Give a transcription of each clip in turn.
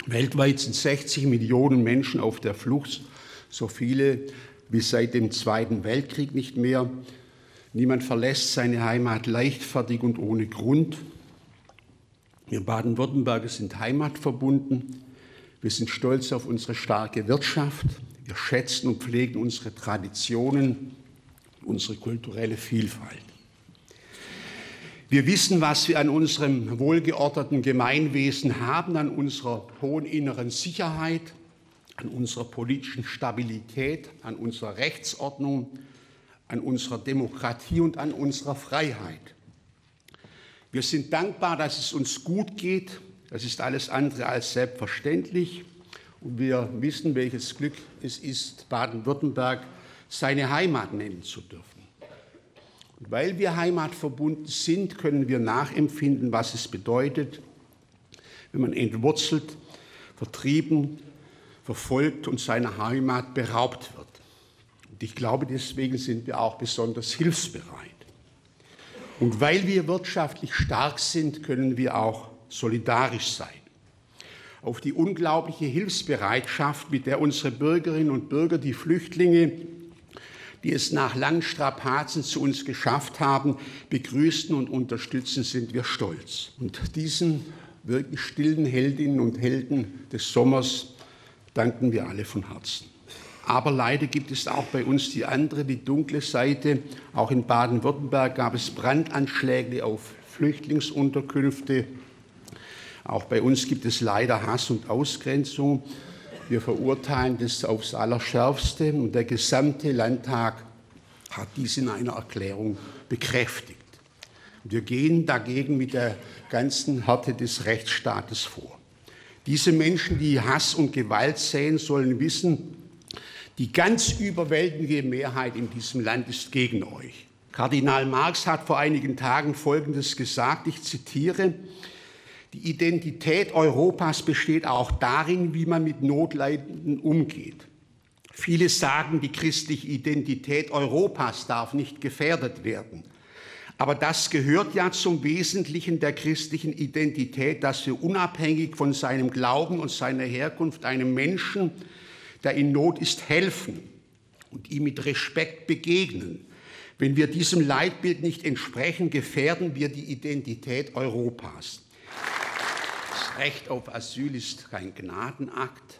Weltweit sind 60 Millionen Menschen auf der Flucht, so viele wie seit dem Zweiten Weltkrieg nicht mehr. Niemand verlässt seine Heimat leichtfertig und ohne Grund. Wir Baden-Württemberger sind heimatverbunden. Wir sind stolz auf unsere starke Wirtschaft. Wir schätzen und pflegen unsere Traditionen, unsere kulturelle Vielfalt. Wir wissen, was wir an unserem wohlgeordneten Gemeinwesen haben, an unserer hohen inneren Sicherheit, an unserer politischen Stabilität, an unserer Rechtsordnung, an unserer Demokratie und an unserer Freiheit. Wir sind dankbar, dass es uns gut geht. Das ist alles andere als selbstverständlich. Und wir wissen, welches Glück es ist, Baden-Württemberg seine Heimat nennen zu dürfen. Und weil wir heimatverbunden sind, können wir nachempfinden, was es bedeutet, wenn man entwurzelt, vertrieben, verfolgt und seiner Heimat beraubt wird. Und ich glaube, deswegen sind wir auch besonders hilfsbereit. Und weil wir wirtschaftlich stark sind, können wir auch solidarisch sein. Auf die unglaubliche Hilfsbereitschaft, mit der unsere Bürgerinnen und Bürger, die Flüchtlinge, die es nach langen Strapazen zu uns geschafft haben, begrüßen und unterstützen, sind wir stolz. Und diesen wirklich stillen Heldinnen und Helden des Sommers danken wir alle von Herzen. Aber leider gibt es auch bei uns die andere, die dunkle Seite. Auch in Baden-Württemberg gab es Brandanschläge auf Flüchtlingsunterkünfte. Auch bei uns gibt es leider Hass und Ausgrenzung. Wir verurteilen das aufs Allerschärfste und der gesamte Landtag hat dies in einer Erklärung bekräftigt. Und wir gehen dagegen mit der ganzen Härte des Rechtsstaates vor. Diese Menschen, die Hass und Gewalt säen, sollen wissen, die ganz überwältigende Mehrheit in diesem Land ist gegen euch. Kardinal Marx hat vor einigen Tagen Folgendes gesagt, ich zitiere: Die Identität Europas besteht auch darin, wie man mit Notleidenden umgeht. Viele sagen, die christliche Identität Europas darf nicht gefährdet werden. Aber das gehört ja zum Wesentlichen der christlichen Identität, dass wir unabhängig von seinem Glauben und seiner Herkunft einem Menschen, der in Not ist, helfen und ihm mit Respekt begegnen. Wenn wir diesem Leitbild nicht entsprechen, gefährden wir die Identität Europas. Das Recht auf Asyl ist kein Gnadenakt,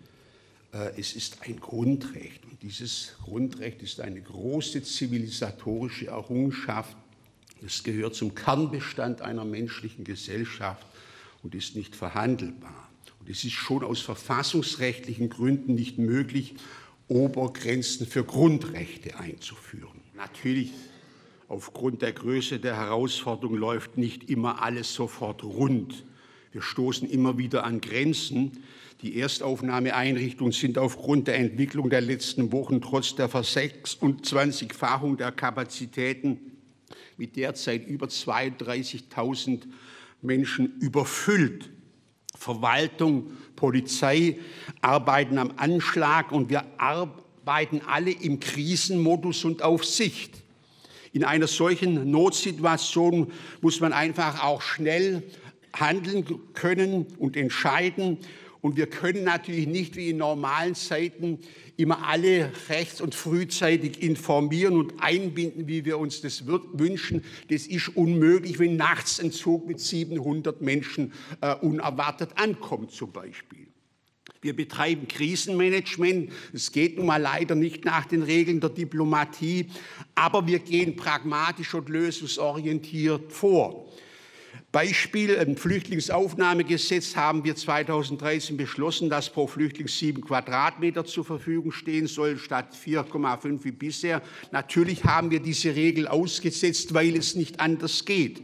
es ist ein Grundrecht. Und dieses Grundrecht ist eine große zivilisatorische Errungenschaft. Es gehört zum Kernbestand einer menschlichen Gesellschaft und ist nicht verhandelbar. Und es ist schon aus verfassungsrechtlichen Gründen nicht möglich, Obergrenzen für Grundrechte einzuführen. Natürlich, aufgrund der Größe der Herausforderung läuft nicht immer alles sofort rund. Wir stoßen immer wieder an Grenzen. Die Erstaufnahmeeinrichtungen sind aufgrund der Entwicklung der letzten Wochen trotz der Ver-26-fachung der Kapazitäten mit derzeit über 32.000 Menschen überfüllt. Verwaltung, Polizei arbeiten am Anschlag und wir arbeiten alle im Krisenmodus und auf Sicht. In einer solchen Notsituation muss man einfach auch schnell handeln können und entscheiden. Und wir können natürlich nicht wie in normalen Zeiten immer alle rechts- und frühzeitig informieren und einbinden, wie wir uns das wünschen. Das ist unmöglich, wenn nachts ein Zug mit 700 Menschen unerwartet ankommt zum Beispiel. Wir betreiben Krisenmanagement. Es geht nun mal leider nicht nach den Regeln der Diplomatie, aber wir gehen pragmatisch und lösungsorientiert vor. Beispiel, im Flüchtlingsaufnahmegesetz haben wir 2013 beschlossen, dass pro Flüchtling 7 Quadratmeter zur Verfügung stehen sollen, statt 4,5 wie bisher. Natürlich haben wir diese Regel ausgesetzt, weil es nicht anders geht.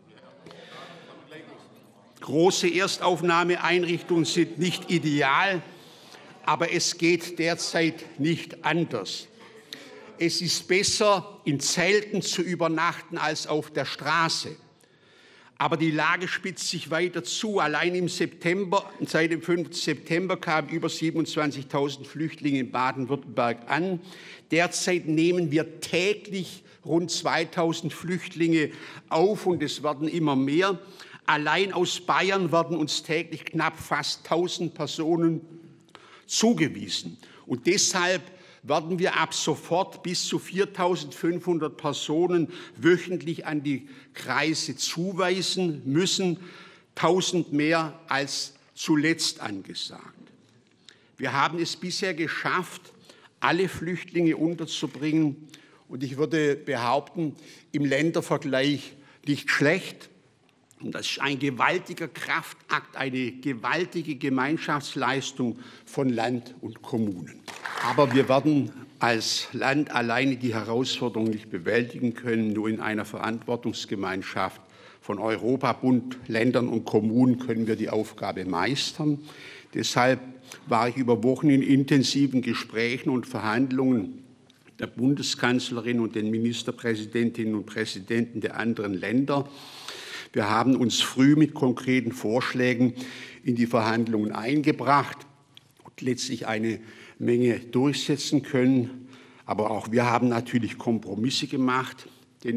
Große Erstaufnahmeeinrichtungen sind nicht ideal, aber es geht derzeit nicht anders. Es ist besser, in Zelten zu übernachten, als auf der Straße. Aber die Lage spitzt sich weiter zu. Allein im September, seit dem 5. September kamen über 27.000 Flüchtlinge in Baden-Württemberg an. Derzeit nehmen wir täglich rund 2.000 Flüchtlinge auf und es werden immer mehr. Allein aus Bayern werden uns täglich knapp fast 1000 Personen zugewiesen. Und deshalb werden wir ab sofort bis zu 4.500 Personen wöchentlich an die Kreise zuweisen müssen, 1.000 mehr als zuletzt angesagt. Wir haben es bisher geschafft, alle Flüchtlinge unterzubringen, und ich würde behaupten, im Ländervergleich nicht schlecht. Und das ist ein gewaltiger Kraftakt, eine gewaltige Gemeinschaftsleistung von Land und Kommunen. Aber wir werden als Land alleine die Herausforderung nicht bewältigen können. Nur in einer Verantwortungsgemeinschaft von Europa, Bund, Ländern und Kommunen können wir die Aufgabe meistern. Deshalb war ich über Wochen in intensiven Gesprächen und Verhandlungen der Bundeskanzlerin und den Ministerpräsidentinnen und Präsidenten der anderen Länder. Wir haben uns früh mit konkreten Vorschlägen in die Verhandlungen eingebracht und letztlich eine Menge durchsetzen können. Aber auch wir haben natürlich Kompromisse gemacht,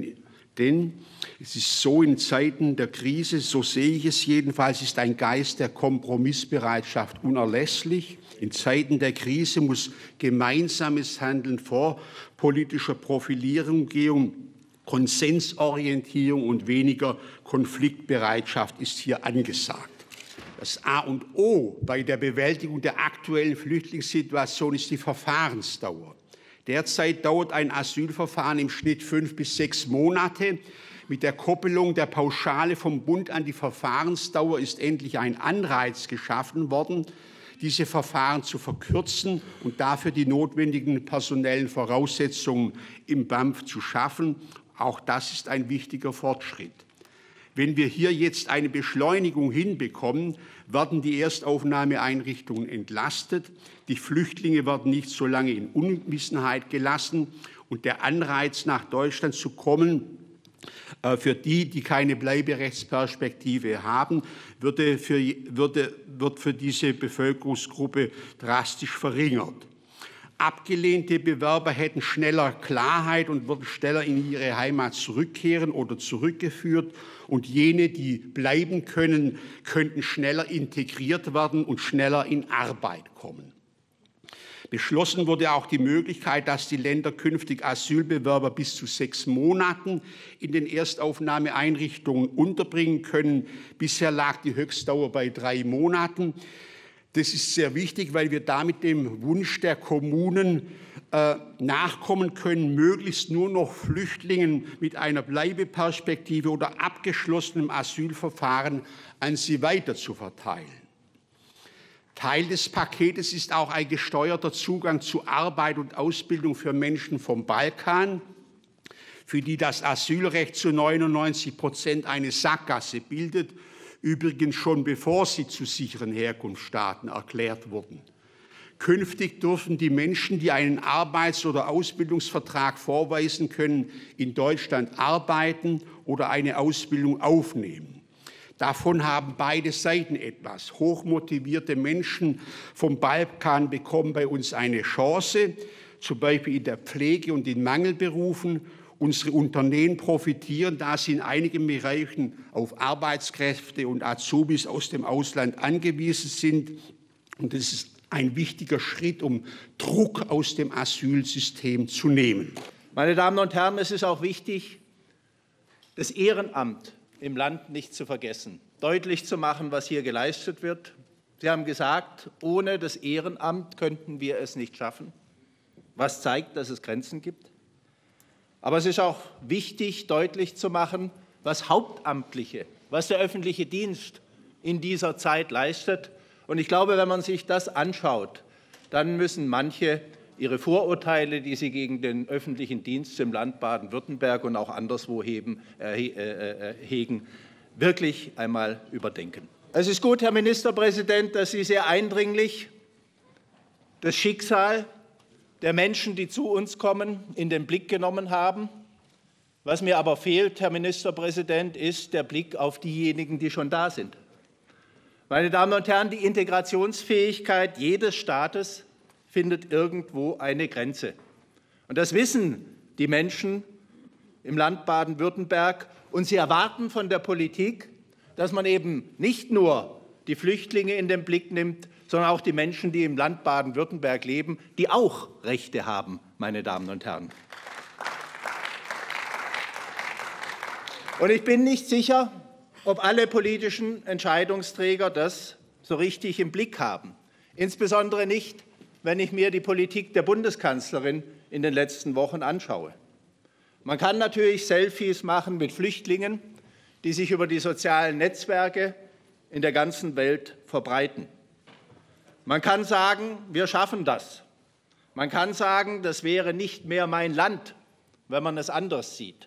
denn es ist so, in Zeiten der Krise, so sehe ich es jedenfalls, ist ein Geist der Kompromissbereitschaft unerlässlich. In Zeiten der Krise muss gemeinsames Handeln vor politischer Profilierung gehen. Konsensorientierung und weniger Konfliktbereitschaft ist hier angesagt. Das A und O bei der Bewältigung der aktuellen Flüchtlingssituation ist die Verfahrensdauer. Derzeit dauert ein Asylverfahren im Schnitt 5 bis 6 Monate. Mit der Koppelung der Pauschale vom Bund an die Verfahrensdauer ist endlich ein Anreiz geschaffen worden, diese Verfahren zu verkürzen und dafür die notwendigen personellen Voraussetzungen im BAMF zu schaffen. Auch das ist ein wichtiger Fortschritt. Wenn wir hier jetzt eine Beschleunigung hinbekommen, werden die Erstaufnahmeeinrichtungen entlastet, die Flüchtlinge werden nicht so lange in Unwissenheit gelassen und der Anreiz, nach Deutschland zu kommen, für die, die keine Bleiberechtsperspektive haben, wird für diese Bevölkerungsgruppe drastisch verringert. Abgelehnte Bewerber hätten schneller Klarheit und würden schneller in ihre Heimat zurückkehren oder zurückgeführt. Und jene, die bleiben können, könnten schneller integriert werden und schneller in Arbeit kommen. Beschlossen wurde auch die Möglichkeit, dass die Länder künftig Asylbewerber bis zu 6 Monaten in den Erstaufnahmeeinrichtungen unterbringen können. Bisher lag die Höchstdauer bei 3 Monaten. Das ist sehr wichtig, weil wir damit dem Wunsch der Kommunen nachkommen können, möglichst nur noch Flüchtlingen mit einer Bleibeperspektive oder abgeschlossenem Asylverfahren an sie weiter zu verteilen. Teil des Paketes ist auch ein gesteuerter Zugang zu Arbeit und Ausbildung für Menschen vom Balkan, für die das Asylrecht zu 99% eine Sackgasse bildet, übrigens schon bevor sie zu sicheren Herkunftsstaaten erklärt wurden. Künftig dürfen die Menschen, die einen Arbeits- oder Ausbildungsvertrag vorweisen können, in Deutschland arbeiten oder eine Ausbildung aufnehmen. Davon haben beide Seiten etwas. Hochmotivierte Menschen vom Balkan bekommen bei uns eine Chance, zum Beispiel in der Pflege und in Mangelberufen. Unsere Unternehmen profitieren, da sie in einigen Bereichen auf Arbeitskräfte und Azubis aus dem Ausland angewiesen sind. Und das ist ein wichtiger Schritt, um Druck aus dem Asylsystem zu nehmen. Meine Damen und Herren, es ist auch wichtig, das Ehrenamt im Land nicht zu vergessen, deutlich zu machen, was hier geleistet wird. Sie haben gesagt, ohne das Ehrenamt könnten wir es nicht schaffen, was zeigt, dass es Grenzen gibt. Aber es ist auch wichtig, deutlich zu machen, was Hauptamtliche, was der öffentliche Dienst in dieser Zeit leistet. Und ich glaube, wenn man sich das anschaut, dann müssen manche ihre Vorurteile, die sie gegen den öffentlichen Dienst im Land Baden-Württemberg und auch anderswo hegen, wirklich einmal überdenken. Es ist gut, Herr Ministerpräsident, dass Sie sehr eindringlich das Schicksal der Menschen, die zu uns kommen, in den Blick genommen haben. Was mir aber fehlt, Herr Ministerpräsident, ist der Blick auf diejenigen, die schon da sind. Meine Damen und Herren, die Integrationsfähigkeit jedes Staates findet irgendwo eine Grenze. Und das wissen die Menschen im Land Baden-Württemberg. Und sie erwarten von der Politik, dass man eben nicht nur die Flüchtlinge in den Blick nimmt, sondern auch die Menschen, die im Land Baden-Württemberg leben, die auch Rechte haben, meine Damen und Herren. Und ich bin nicht sicher, ob alle politischen Entscheidungsträger das so richtig im Blick haben. Insbesondere nicht, wenn ich mir die Politik der Bundeskanzlerin in den letzten Wochen anschaue. Man kann natürlich Selfies machen mit Flüchtlingen, die sich über die sozialen Netzwerke in der ganzen Welt verbreiten. Man kann sagen, wir schaffen das. Man kann sagen, das wäre nicht mehr mein Land, wenn man es anders sieht.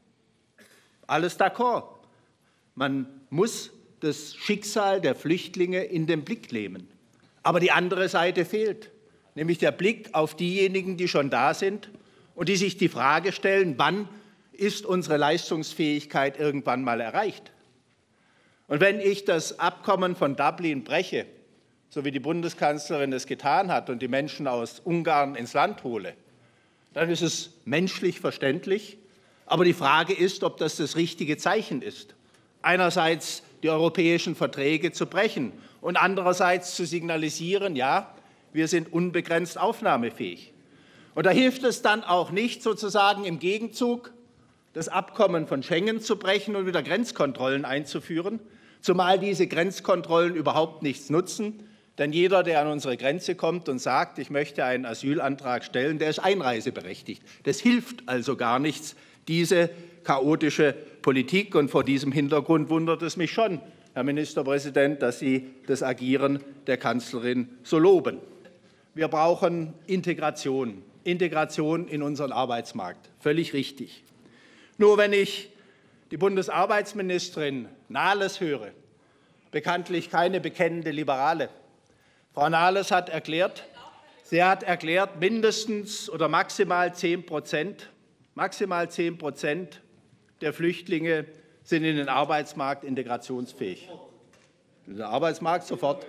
Alles d'accord. Man muss das Schicksal der Flüchtlinge in den Blick nehmen. Aber die andere Seite fehlt, nämlich der Blick auf diejenigen, die schon da sind und die sich die Frage stellen, wann ist unsere Leistungsfähigkeit irgendwann mal erreicht? Und wenn ich das Abkommen von Dublin breche, so wie die Bundeskanzlerin es getan hat und die Menschen aus Ungarn ins Land hole, dann ist es menschlich verständlich. Aber die Frage ist, ob das das richtige Zeichen ist. Einerseits die europäischen Verträge zu brechen und andererseits zu signalisieren, ja, wir sind unbegrenzt aufnahmefähig. Und da hilft es dann auch nicht, sozusagen im Gegenzug das Abkommen von Schengen zu brechen und wieder Grenzkontrollen einzuführen, zumal diese Grenzkontrollen überhaupt nichts nutzen. Denn jeder, der an unsere Grenze kommt und sagt, ich möchte einen Asylantrag stellen, der ist einreiseberechtigt. Das hilft also gar nichts, diese chaotische Politik. Und vor diesem Hintergrund wundert es mich schon, Herr Ministerpräsident, dass Sie das Agieren der Kanzlerin so loben. Wir brauchen Integration, Integration in unseren Arbeitsmarkt. Völlig richtig. Nur wenn ich die Bundesarbeitsministerin Nahles höre, bekanntlich keine bekennende Liberale. Frau Nahles hat erklärt, mindestens oder maximal 10% der Flüchtlinge sind in den Arbeitsmarkt integrationsfähig. Der Arbeitsmarkt sofort.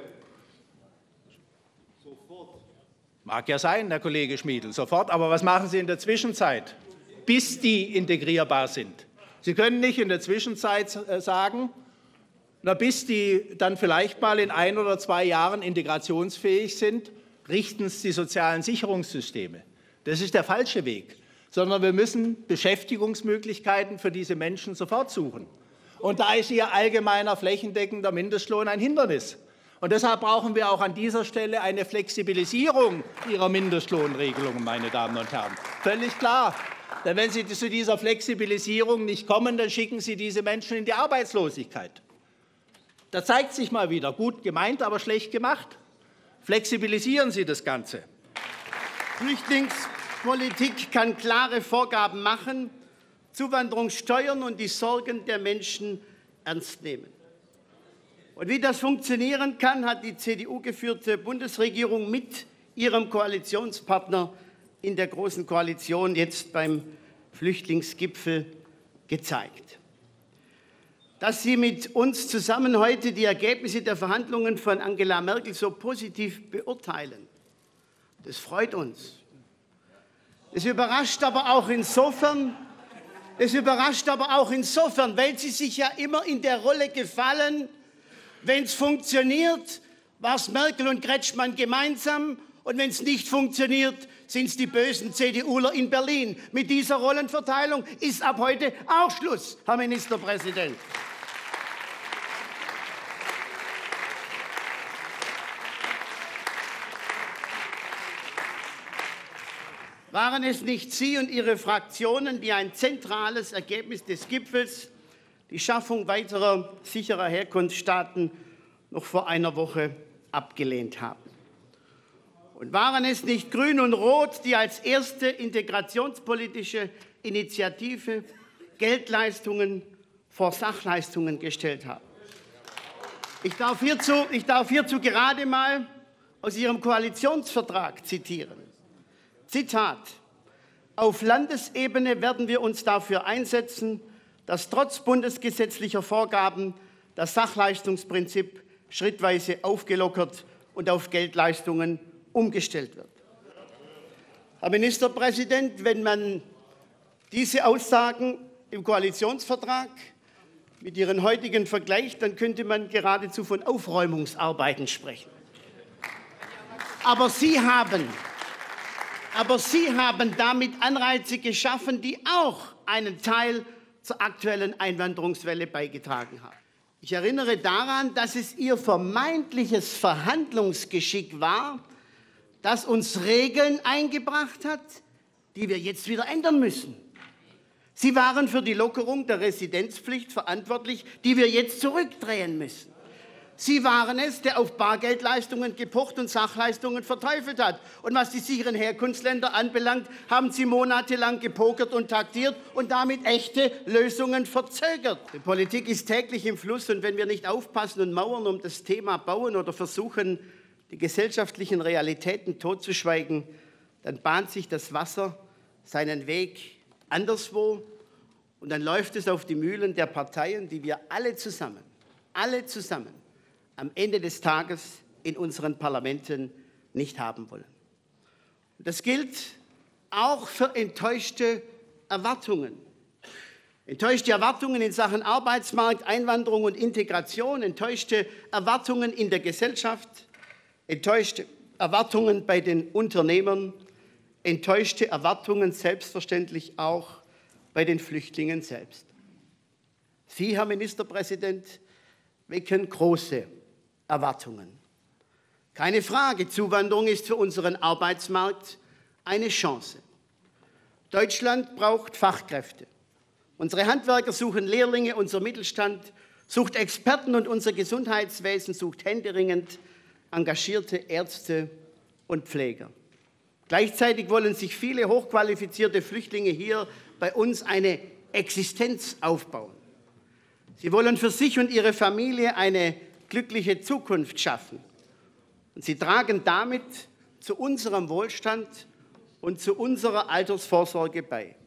Mag ja sein, Herr Kollege Schmiedl, sofort. Aber was machen Sie in der Zwischenzeit, bis die integrierbar sind? Sie können nicht in der Zwischenzeit sagen, na, bis die dann vielleicht mal in 1 oder 2 Jahren integrationsfähig sind, richten es die sozialen Sicherungssysteme. Das ist der falsche Weg. Sondern wir müssen Beschäftigungsmöglichkeiten für diese Menschen sofort suchen. Und da ist Ihr allgemeiner flächendeckender Mindestlohn ein Hindernis. Und deshalb brauchen wir auch an dieser Stelle eine Flexibilisierung Ihrer Mindestlohnregelungen, meine Damen und Herren. Völlig klar. Denn wenn Sie zu dieser Flexibilisierung nicht kommen, dann schicken Sie diese Menschen in die Arbeitslosigkeit. Da zeigt sich mal wieder, gut gemeint, aber schlecht gemacht. Flexibilisieren Sie das Ganze. Flüchtlingspolitik kann klare Vorgaben machen, Zuwanderung steuern und die Sorgen der Menschen ernst nehmen. Und wie das funktionieren kann, hat die CDU-geführte Bundesregierung mit ihrem Koalitionspartner in der Großen Koalition jetzt beim Flüchtlingsgipfel gezeigt. Dass Sie mit uns zusammen heute die Ergebnisse der Verhandlungen von Angela Merkel so positiv beurteilen, das freut uns. Es überrascht aber auch insofern, weil Sie sich ja immer in der Rolle gefallen, wenn es funktioniert, war es Merkel und Kretschmann gemeinsam, und wenn es nicht funktioniert, sind es die bösen CDUler in Berlin. Mit dieser Rollenverteilung ist ab heute auch Schluss, Herr Ministerpräsident. Waren es nicht Sie und Ihre Fraktionen, die ein zentrales Ergebnis des Gipfels, die Schaffung weiterer sicherer Herkunftsstaaten, noch vor einer Woche abgelehnt haben? Und waren es nicht Grün und Rot, die als erste integrationspolitische Initiative Geldleistungen vor Sachleistungen gestellt haben? Ich darf hierzu gerade mal aus Ihrem Koalitionsvertrag zitieren. Zitat: Auf Landesebene werden wir uns dafür einsetzen, dass trotz bundesgesetzlicher Vorgaben das Sachleistungsprinzip schrittweise aufgelockert und auf Geldleistungen umgestellt wird. Herr Ministerpräsident, wenn man diese Aussagen im Koalitionsvertrag mit Ihrem heutigen Vergleich, dann könnte man geradezu von Aufräumungsarbeiten sprechen. Aber Sie haben damit Anreize geschaffen, die auch einen Teil zur aktuellen Einwanderungswelle beigetragen haben. Ich erinnere daran, dass es Ihr vermeintliches Verhandlungsgeschick war, das uns Regeln eingebracht hat, die wir jetzt wieder ändern müssen. Sie waren für die Lockerung der Residenzpflicht verantwortlich, die wir jetzt zurückdrehen müssen. Sie waren es, der auf Bargeldleistungen gepocht und Sachleistungen verteufelt hat. Und was die sicheren Herkunftsländer anbelangt, haben Sie monatelang gepokert und taktiert und damit echte Lösungen verzögert. Die Politik ist täglich im Fluss, und wenn wir nicht aufpassen und Mauern um das Thema bauen oder versuchen, die gesellschaftlichen Realitäten totzuschweigen, dann bahnt sich das Wasser seinen Weg anderswo, und dann läuft es auf die Mühlen der Parteien, die wir alle zusammen am Ende des Tages in unseren Parlamenten nicht haben wollen. Und das gilt auch für enttäuschte Erwartungen. Enttäuschte Erwartungen in Sachen Arbeitsmarkt, Einwanderung und Integration, enttäuschte Erwartungen in der Gesellschaft, enttäuschte Erwartungen bei den Unternehmern, enttäuschte Erwartungen selbstverständlich auch bei den Flüchtlingen selbst. Sie, Herr Ministerpräsident, wecken große Erwartungen. Keine Frage, Zuwanderung ist für unseren Arbeitsmarkt eine Chance. Deutschland braucht Fachkräfte. Unsere Handwerker suchen Lehrlinge, unser Mittelstand sucht Experten und unser Gesundheitswesen sucht händeringend engagierte Ärzte und Pfleger. Gleichzeitig wollen sich viele hochqualifizierte Flüchtlinge hier bei uns eine Existenz aufbauen. Sie wollen für sich und ihre Familie eine glückliche Zukunft schaffen. Und sie tragen damit zu unserem Wohlstand und zu unserer Altersvorsorge bei.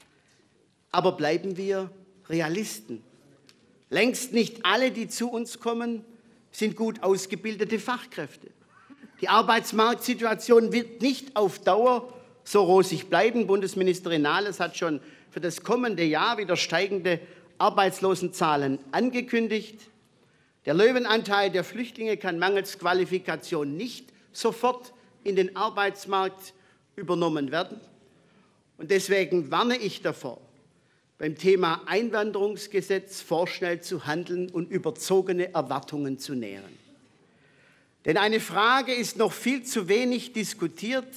Aber bleiben wir Realisten. Längst nicht alle, die zu uns kommen, sind gut ausgebildete Fachkräfte. Die Arbeitsmarktsituation wird nicht auf Dauer so rosig bleiben. Bundesministerin Nahles hat schon für das kommende Jahr wieder steigende Arbeitslosenzahlen angekündigt. Der Löwenanteil der Flüchtlinge kann mangels Qualifikation nicht sofort in den Arbeitsmarkt übernommen werden. Und deswegen warne ich davor, beim Thema Einwanderungsgesetz vorschnell zu handeln und überzogene Erwartungen zu nähren. Denn eine Frage ist noch viel zu wenig diskutiert: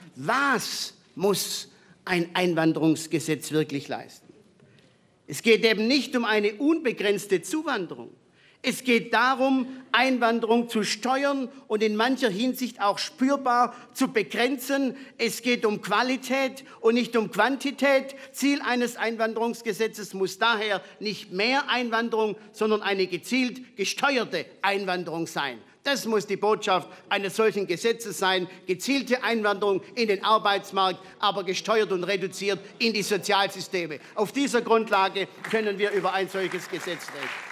Was muss ein Einwanderungsgesetz wirklich leisten? Es geht eben nicht um eine unbegrenzte Zuwanderung. Es geht darum, Einwanderung zu steuern und in mancher Hinsicht auch spürbar zu begrenzen. Es geht um Qualität und nicht um Quantität. Ziel eines Einwanderungsgesetzes muss daher nicht mehr Einwanderung, sondern eine gezielt gesteuerte Einwanderung sein. Das muss die Botschaft eines solchen Gesetzes sein: gezielte Einwanderung in den Arbeitsmarkt, aber gesteuert und reduziert in die Sozialsysteme. Auf dieser Grundlage können wir über ein solches Gesetz reden.